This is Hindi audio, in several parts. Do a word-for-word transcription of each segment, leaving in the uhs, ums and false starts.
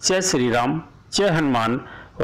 जय श्री राम, जय हनुमान।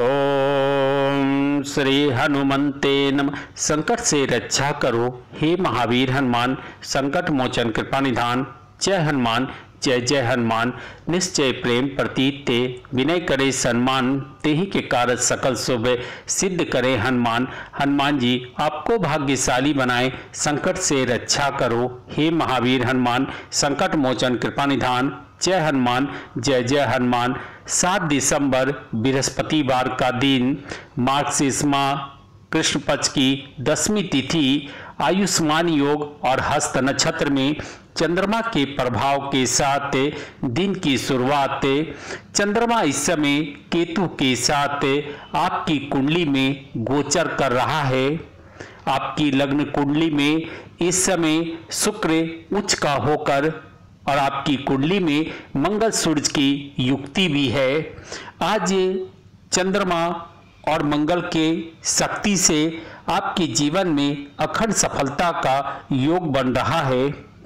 ओम श्री हनुमंते नमः। संकट से रक्षा करो हे महावीर हनुमान, संकट मोचन कृपा निधान। जय हनुमान, जय जय हनुमान। निश्चय प्रेम प्रतीत ते, विनय करे सम्मान। तेहि के कारज सकल शुभ, सिद्ध करे हनुमान। हनुमान जी आपको भाग्यशाली बनाए, संकट से रक्षा करो हे महावीर हनुमान, संकट मोचन कृपा निधान। जय हनुमान, जय जय हनुमान। सात दिसंबर बृहस्पतिवार का दिन, मार्गशीर्ष माह कृष्ण पक्ष की दसवीं तिथि, आयुष्मान योग और हस्त नक्षत्र में चंद्रमा के प्रभाव के साथ दिन की शुरुआत। चंद्रमा इस समय केतु के साथ आपकी कुंडली में गोचर कर रहा है। आपकी लग्न कुंडली में इस समय शुक्र उच्च का होकर और आपकी कुंडली में मंगल सूर्य की युक्ति भी है। आज चंद्रमा और मंगल के शक्ति से आपके जीवन में अखंड सफलता का योग बन रहा है।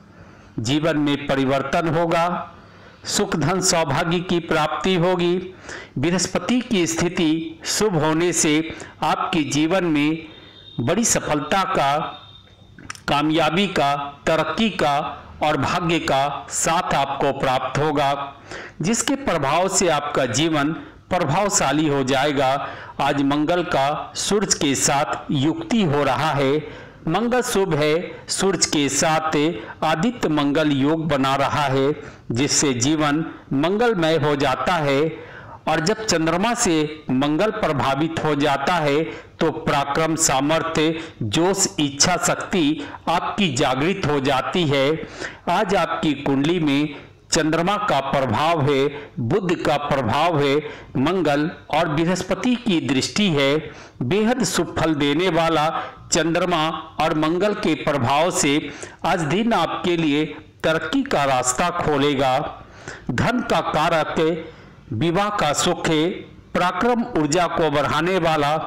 जीवन में परिवर्तन होगा, सुख धन सौभाग्य की प्राप्ति होगी। बृहस्पति की स्थिति शुभ होने से आपके जीवन में बड़ी सफलता का, कामयाबी का, तरक्की का और भाग्य का साथ आपको प्राप्त होगा, जिसके प्रभाव से आपका जीवन प्रभावशाली हो जाएगा। आज मंगल का सूर्य के साथ युक्ति हो रहा है। मंगल शुभ है, सूर्य के साथ आदित्य मंगल योग बना रहा है, जिससे जीवन मंगलमय हो जाता है। और जब चंद्रमा से मंगल प्रभावित हो जाता है तो पराक्रम, सामर्थ्य, जोश, इच्छा शक्ति आपकी जागृत हो जाती है। आज आपकी कुंडली में चंद्रमा का प्रभाव है, बुध का प्रभाव है, मंगल और बृहस्पति की दृष्टि है। बेहद शुभ फल देने वाला चंद्रमा और मंगल के प्रभाव से आज दिन आपके लिए तरक्की का रास्ता खोलेगा। धन का कारक, विवाह का सुख, पराक्रम ऊर्जा को बढ़ाने वाला,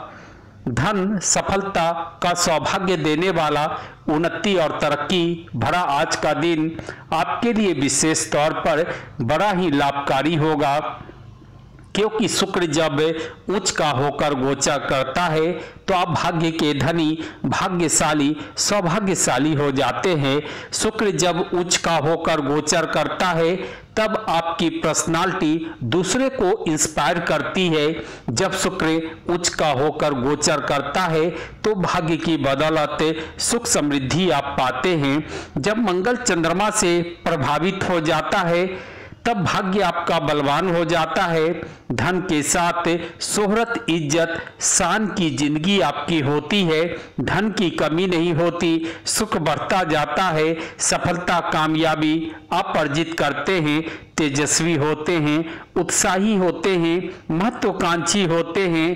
धन सफलता का सौभाग्य देने वाला, उन्नति और तरक्की भरा आज का दिन आपके लिए विशेष तौर पर बड़ा ही लाभकारी होगा। क्योंकि शुक्र जब उच्च का होकर गोचर करता है तो आप भाग्य के धनी, भाग्यशाली, सौभाग्यशाली हो जाते हैं। शुक्र जब उच्च का होकर गोचर करता है तब आपकी पर्सनालिटी दूसरे को इंस्पायर करती है। जब शुक्र उच्च का होकर गोचर करता है तो भाग्य की बदौलत सुख समृद्धि आप पाते हैं। जब मंगल चंद्रमा से प्रभावित हो जाता है तब भाग्य आपका बलवान हो जाता है। धन के साथ शोहरत, इज्जत, शान की जिंदगी आपकी होती है। धन की कमी नहीं होती, सुख बढ़ता जाता है। सफलता, कामयाबी आप अर्जित करते हैं। तेजस्वी होते हैं, उत्साही होते हैं, महत्वाकांक्षी होते हैं।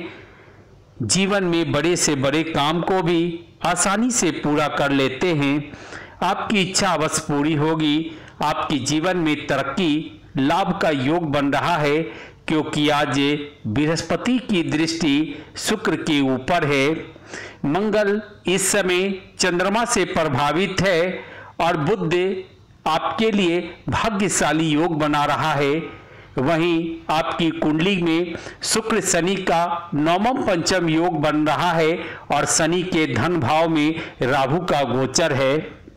जीवन में बड़े से बड़े काम को भी आसानी से पूरा कर लेते हैं। आपकी इच्छा अवश्य पूरी होगी। आपके जीवन में तरक्की, लाभ का योग बन रहा है, क्योंकि आज बृहस्पति की दृष्टि शुक्र के ऊपर है। मंगल इस समय चंद्रमा से प्रभावित है और बुध आपके लिए भाग्यशाली योग बना रहा है। वहीं आपकी कुंडली में शुक्र शनि का नवम पंचम योग बन रहा है और शनि के धन भाव में राहु का गोचर है।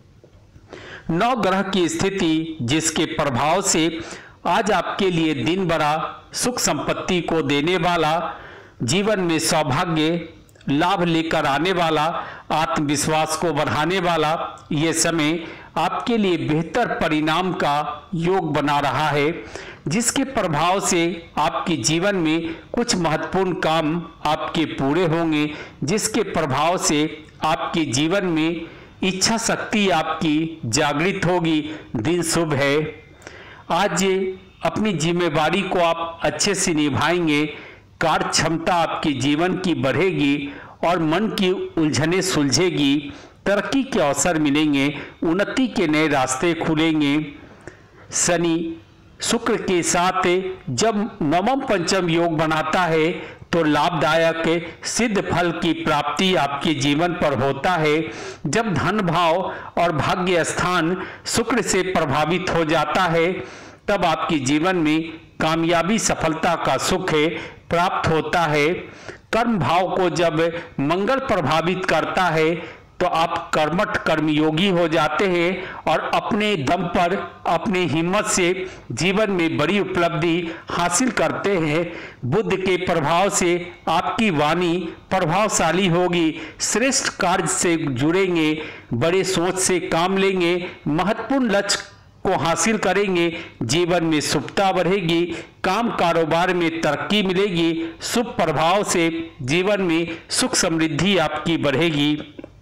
नौ ग्रह की स्थिति जिसके प्रभाव से आज आपके लिए दिन बड़ा सुख संपत्ति को देने वाला, जीवन में सौभाग्य, लाभ लेकर आने वाला, आत्मविश्वास को बढ़ाने वाला ये समय आपके लिए बेहतर परिणाम का योग बना रहा है, जिसके प्रभाव से आपके जीवन में कुछ महत्वपूर्ण काम आपके पूरे होंगे, जिसके प्रभाव से आपके जीवन में इच्छा शक्ति आपकी जागृत होगी। दिन शुभ है। आज अपनी जिम्मेवारी को आप अच्छे से निभाएंगे। कार्य क्षमता आपके जीवन की बढ़ेगी और मन की उलझने सुलझेगी। तरक्की के अवसर मिलेंगे, उन्नति के नए रास्ते खुलेंगे। शनि शुक्र के साथ जब नवम पंचम योग बनाता है तो लाभदायक सिद्ध फल की प्राप्ति आपके जीवन पर होता है। जब धन भाव और भाग्य स्थान शुक्र से प्रभावित हो जाता है तब आपके जीवन में कामयाबी सफलता का सुख है प्राप्त होता है। कर्म भाव को जब मंगल प्रभावित करता है तो आप कर्मठ कर्मयोगी हो जाते हैं और अपने दम पर अपनी हिम्मत से जीवन में बड़ी उपलब्धि हासिल करते हैं। बुद्ध के प्रभाव से आपकी वाणी प्रभावशाली होगी, श्रेष्ठ कार्य से जुड़ेंगे, बड़े सोच से काम लेंगे, महत्वपूर्ण लक्ष्य को हासिल करेंगे, जीवन में शुभता बढ़ेगी, काम कारोबार में तरक्की मिलेगी, शुभ प्रभाव से जीवन में सुख समृद्धि आपकी बढ़ेगी।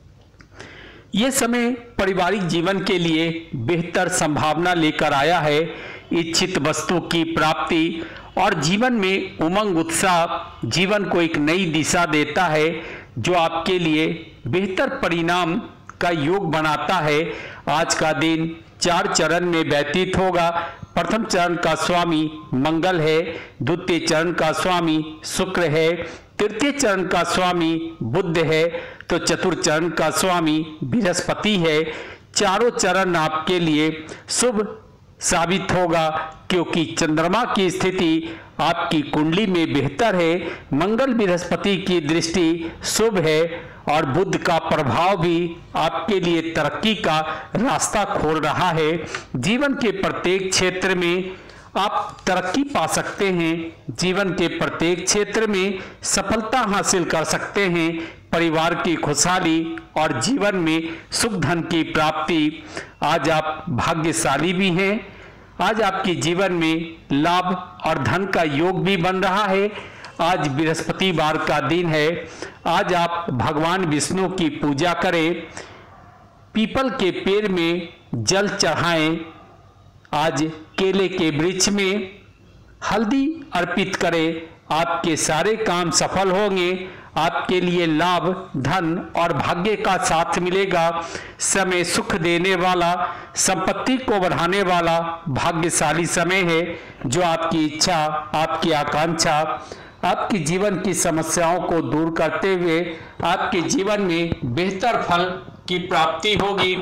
ये समय पारिवारिक जीवन के लिए बेहतर संभावना लेकर आया है। इच्छित वस्तु की प्राप्ति और जीवन में उमंग उत्साह जीवन को एक नई दिशा देता है जो आपके लिए बेहतर परिणाम का योग बनाता है। आज का दिन चार चरण में व्यतीत होगा। प्रथम चरण का स्वामी मंगल है, द्वितीय चरण का स्वामी शुक्र है, तृतीय चरण का स्वामी बुध है, तो चतुर्थ चरण का स्वामी बृहस्पति है। चारों चरण आपके लिए शुभ साबित होगा क्योंकि चंद्रमा की स्थिति आपकी कुंडली में बेहतर है, मंगल बृहस्पति की दृष्टि शुभ है और बुध का प्रभाव भी आपके लिए तरक्की का रास्ता खोल रहा है। जीवन के प्रत्येक क्षेत्र में आप तरक्की पा सकते हैं, जीवन के प्रत्येक क्षेत्र में सफलता हासिल कर सकते हैं, परिवार की खुशहाली और जीवन में सुख धन की प्राप्ति। आज आप भाग्यशाली भी हैं। आज आपके जीवन में लाभ और धन का योग भी बन रहा है। आज बृहस्पतिवार का दिन है। आज आप भगवान विष्णु की पूजा करें, पीपल के पेड़ में जल चढ़ाएं, आज केले के वृक्ष में हल्दी अर्पित करें। आपके सारे काम सफल होंगे, आपके लिए लाभ धन और भाग्य का साथ मिलेगा। समय सुख देने वाला, संपत्ति को बढ़ाने वाला भाग्यशाली समय है जो आपकी इच्छा, आपकी आकांक्षा, आपके जीवन की समस्याओं को दूर करते हुए आपके जीवन में बेहतर फल की प्राप्ति होगी।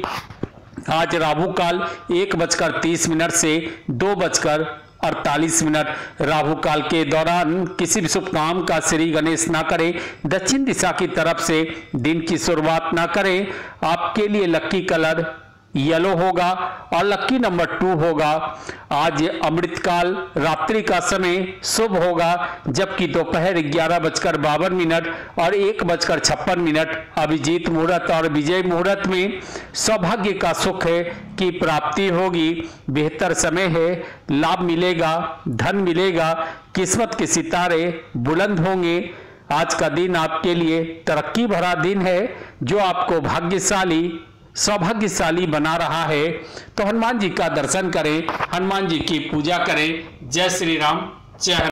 आज राहु काल एक बजकर तीस मिनट से दो बजकर अड़तालीस मिनट। राहु काल के दौरान किसी भी शुभ काम का श्री गणेश ना करें, दक्षिण दिशा की तरफ से दिन की शुरुआत ना करें। आपके लिए लकी कलर येलो होगा और लकी नंबर टू होगा। आज अमृतकाल रात्रि का समय शुभ होगा, जबकि दोपहर ग्यारह बजकर बावन मिनट और एक बजकर छप्पन मिनट अभिजीत मुहूर्त और विजय मुहूर्त में सौभाग्य का सुख की प्राप्ति होगी। बेहतर समय है, लाभ मिलेगा, धन मिलेगा, किस्मत के सितारे बुलंद होंगे। आज का दिन आपके लिए तरक्की भरा दिन है जो आपको भाग्यशाली सौभाग्यशाली बना रहा है। तो हनुमान जी का दर्शन करें, हनुमान जी की पूजा करें। जय श्री राम, जय